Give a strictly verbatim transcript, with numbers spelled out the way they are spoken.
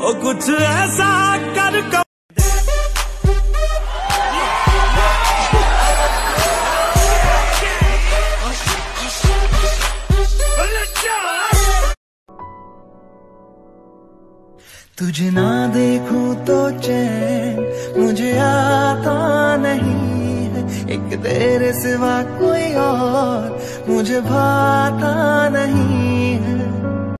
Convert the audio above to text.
ओ कुछ ऐसा कर कब तुझे ना देखूं तो चैन मुझे आता नहीं है, एक तेरे सिवा कोई और मुझे भाता नहीं है।